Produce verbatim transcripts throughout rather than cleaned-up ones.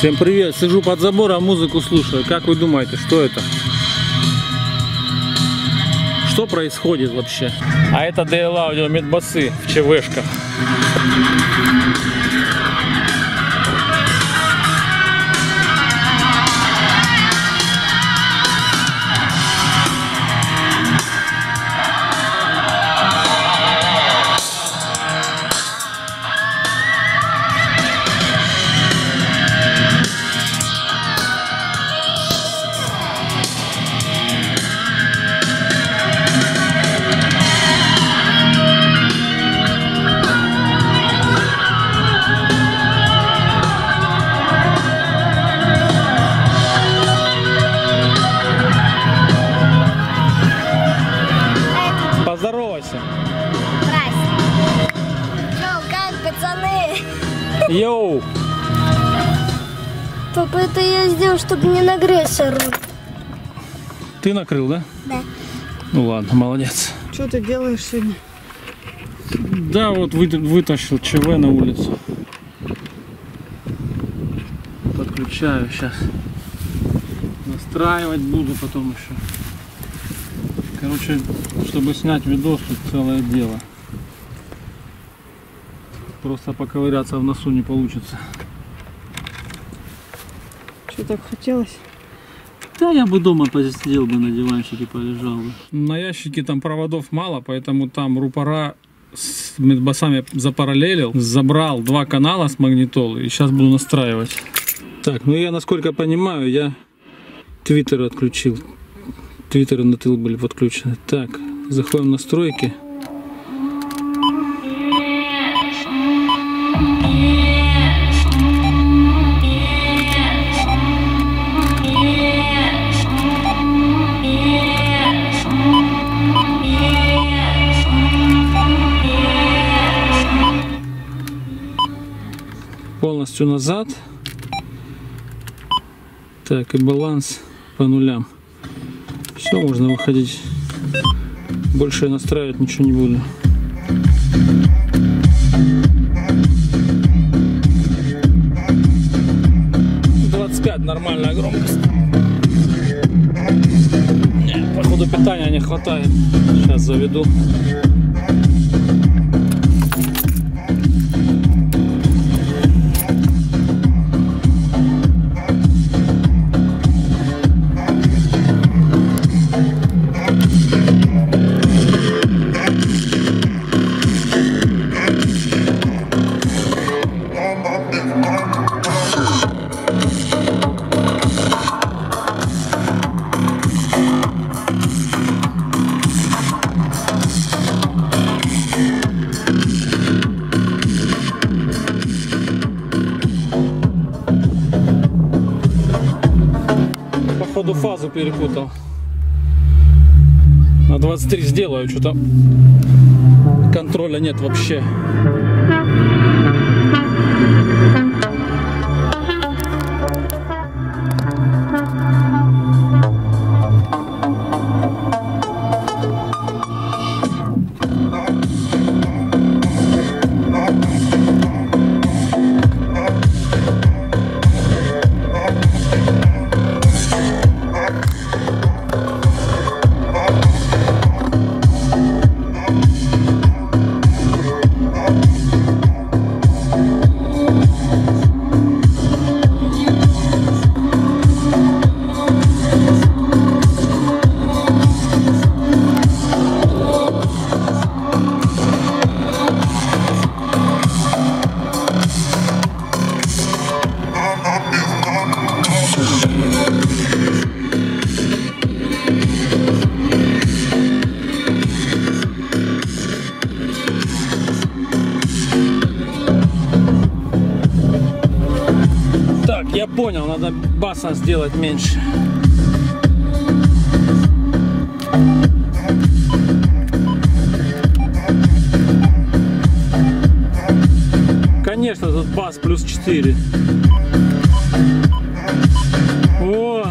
Всем привет! Сижу под забором, музыку слушаю. Как вы думаете, что это? Что происходит вообще? А это ди эл Audio медбасы в ЧВшках. Поздоровайся. Здрасте. Йоу, как, пацаны? Йоу. Папа, это я сделал, чтобы не нагреться руль. Ты накрыл, да? Да. Ну ладно, молодец. Что ты делаешь сегодня? Да, вот вы, вытащил ЧВ на улицу. Подключаю сейчас. Настраивать буду потом еще. Короче, чтобы снять видос, тут целое дело. Просто поковыряться в носу не получится. Что так хотелось? Да, я бы дома посидел бы на диванчике, полежал бы. На ящике там проводов мало, поэтому там рупора с медбасами запараллелил. Забрал два канала с магнитолы и сейчас буду настраивать. Так, ну я, насколько понимаю, я твиттер отключил. Твиттеры на тыл были подключены. Так, заходим в настройки. Полностью назад. Так, и баланс по нулям. Все, можно выходить. Больше я настраивать ничего не буду. двадцать пять нормальная громкость. Не, походу питания не хватает. Сейчас заведу. Походу фазу перепутал. На двадцать три сделаю, что-то контроля нет вообще. Я понял, надо баса сделать меньше. Конечно, тут бас плюс четыре. О!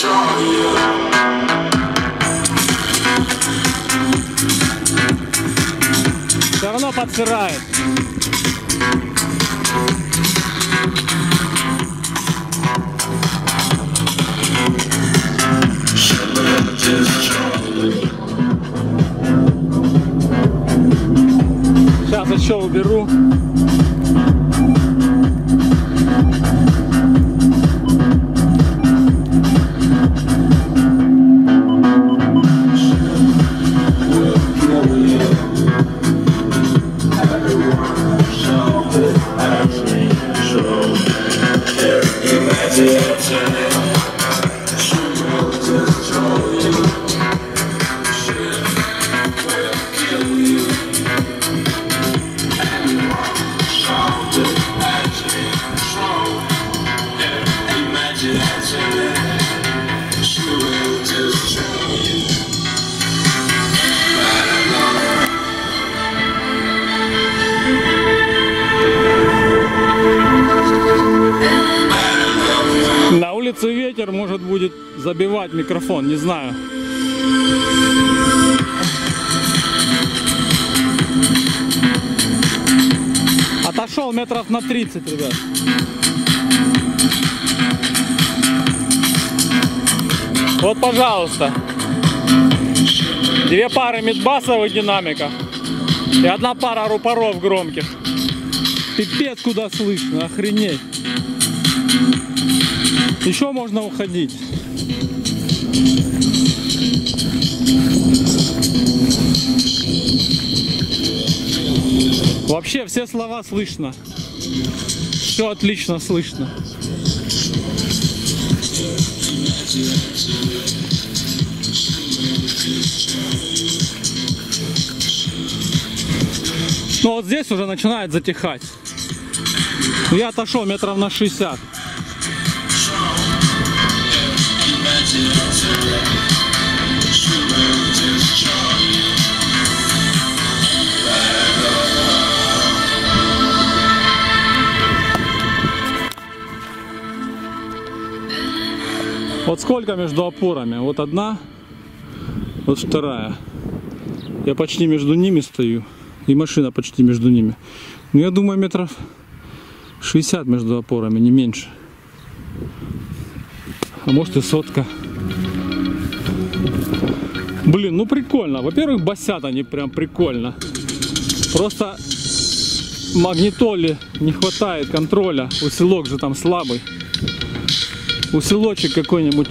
Все равно подсырает. Сейчас еще уберу. На улице ветер, может, будет забивать микрофон, не знаю. Отошел метров на тридцать, ребят. Вот, пожалуйста. Две пары мидбасовых динамиков и одна пара рупоров громких. Пипец, куда слышно, охренеть. Еще можно уходить. Вообще все слова слышно. Все отлично слышно. Ну вот здесь уже начинает затихать. Я отошел метров на шестьдесят. Вот сколько между опорами? Вот одна, вот вторая. Я почти между ними стою. И машина почти между ними. Ну, я думаю, метров шестьдесят между опорами, не меньше. А может и сотка. Блин, ну прикольно. Во-первых, басят они прям прикольно. Просто магнитоле не хватает контроля. Усилок же там слабый. Усилочек какой-нибудь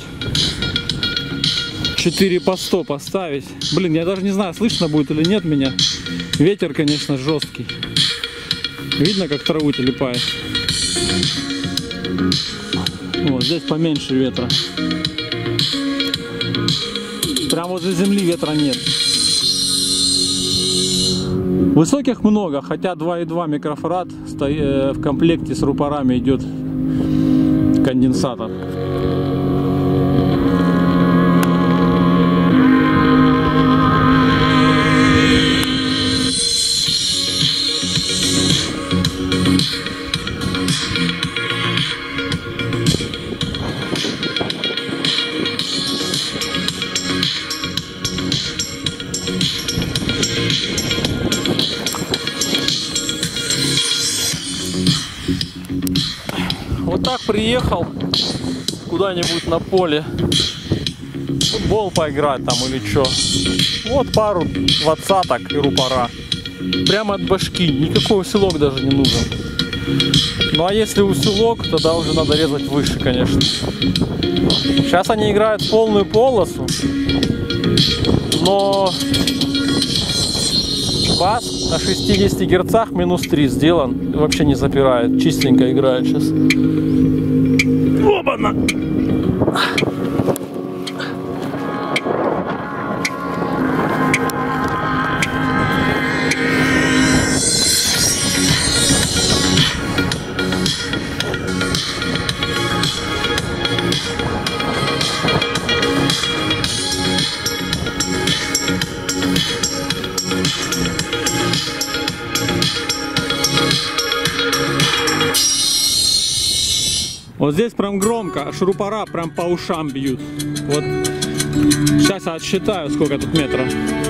четыре по сто поставить. Блин, я даже не знаю, слышно будет или нет меня. Ветер, конечно, жесткий. Видно, как траву телепает. Вот здесь поменьше ветра. Прям возле земли ветра нет. Высоких много, хотя два и два микрофарад в комплекте с рупорами идет конденсатор. Вот так приехал куда-нибудь на поле футбол поиграть там или что. Вот пару двадцаток и рупора. Прямо от башки. Никакой усилок даже не нужен. Ну а если усилок, тогда уже надо резать выше, конечно. Сейчас они играют в полную полосу. Но бас на шестидесяти герцах минус три сделан. Вообще не запирает. Чистенько играет сейчас. Опа-на! Вот здесь прям громко, шурупора прям по ушам бьют. Вот сейчас я отсчитаю, сколько тут метров.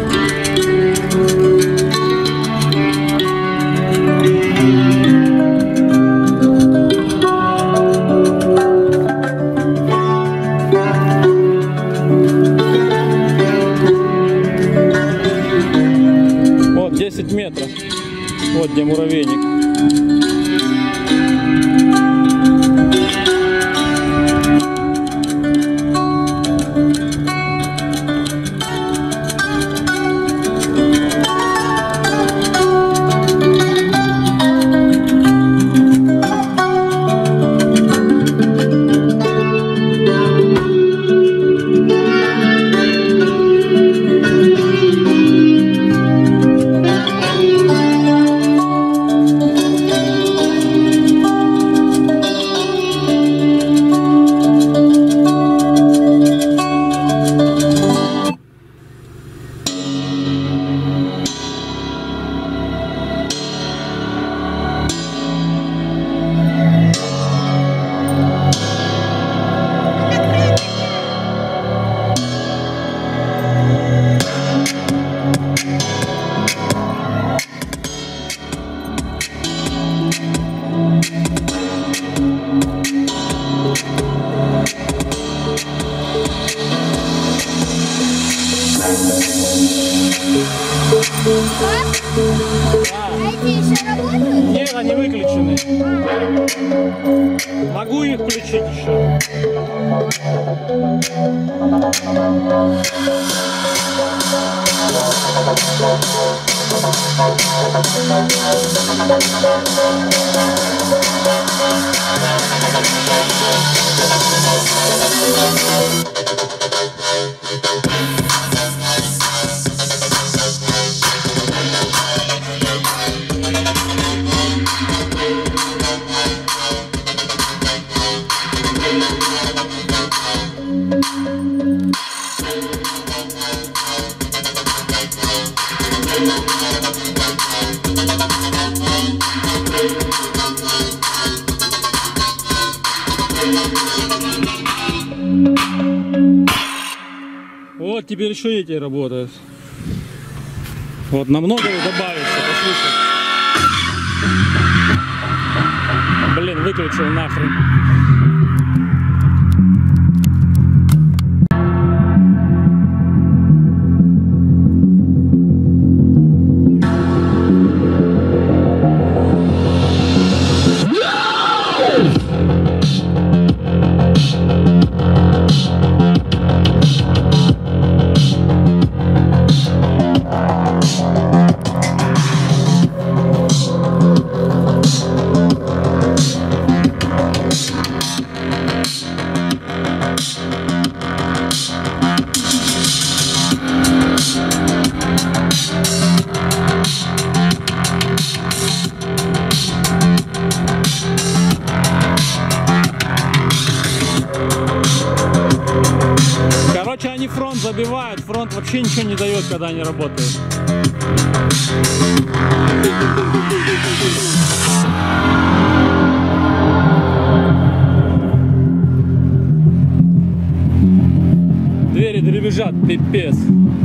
Вот десять метров. Вот где муравейник. Эти еще работают? Нет, они выключены. Могу их включить еще. Вот теперь еще эти работают. Вот намного добавится, послушай. Блин, выключил нахрен. Короче, они фронт забивают, фронт вообще ничего не дает, когда они работают. Двери дребезжат, пипец.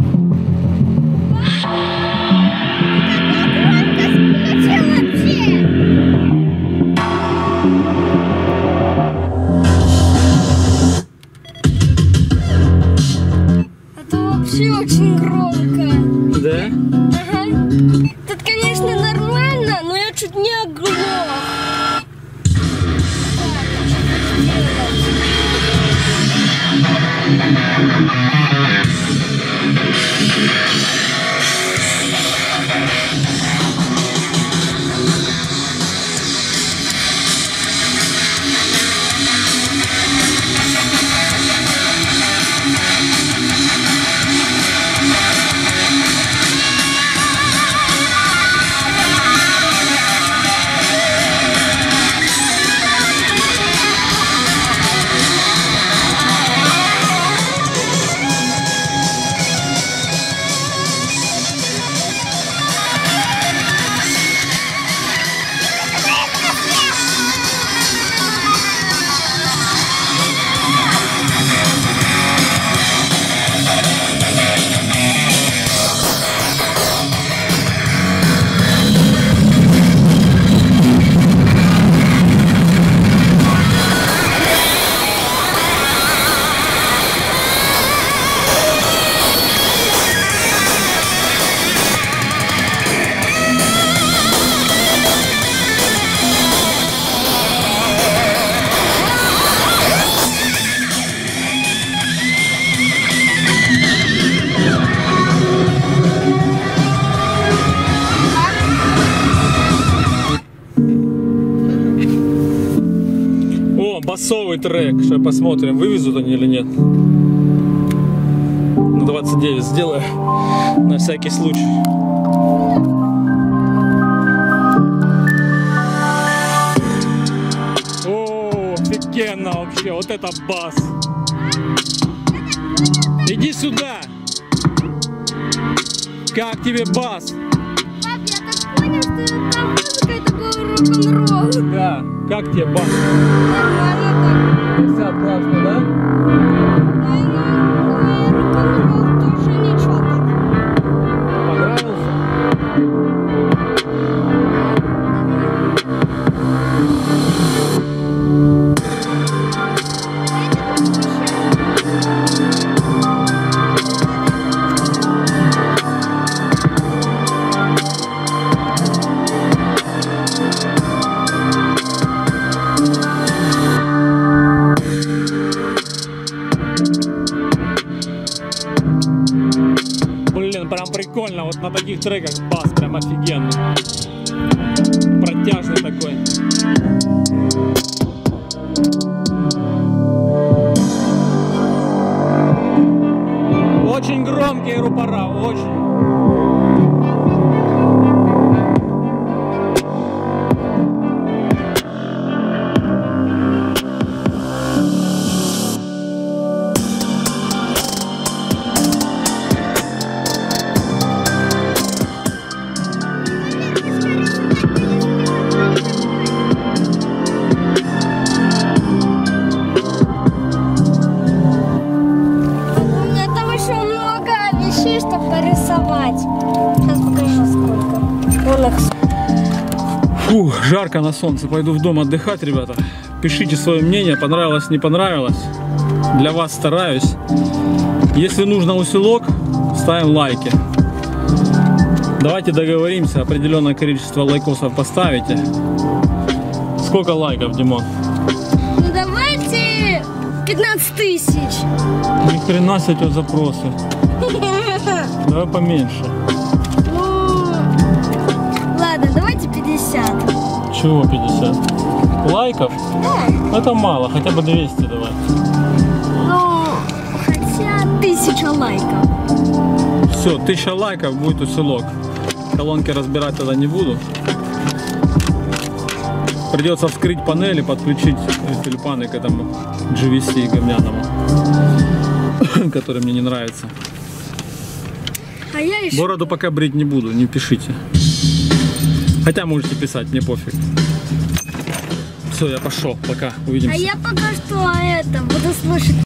Вообще очень громко. Да? Ага. Тут, конечно, нормально, но я чуть не оглох. басовый трек. Сейчас посмотрим, вывезут они или нет. На двадцать девять сделаю. На всякий случай. О, офигенно вообще. Вот это бас. Иди сюда. Как тебе бас? Пап, я так понял, что там музыка, это был рок-н-ролл. Да. Как тебе бас? Нормально так. пятьдесят классно, да? Да, ну, рок-н-ролл тоже ничего так. Понравился? Блин, прям прикольно, вот на таких треках бас прям офигенный. Протяжный такой. Очень громкие рупора, очень. Чтобы порисовать. Сейчас покажу сколько. Вон их. Фу, жарко на солнце. Пойду в дом отдыхать, ребята. Пишите свое мнение, понравилось, не понравилось. Для вас стараюсь. Если нужно усилок, ставим лайки. Давайте договоримся, определенное количество лайкосов поставите. Сколько лайков, Димон? Ну давайте пятнадцать тысяч. Ни хрена себе эти запросы. Давай поменьше. Ну, ладно, давайте пятьдесят. Чего пятьдесят? Лайков? Да. Это мало, хотя бы двести давай. Ну, хотя тысяча лайков. Все, тысяча лайков, будет усилок. Колонки разбирать тогда не буду. Придется вскрыть панели, подключить тюльпаны к этому джи ви си говняному, который мне не нравится. А я еще... Бороду пока брить не буду, не пишите. Хотя можете писать, мне пофиг. Все, я пошел, пока, увидимся. А я пока что это буду слушать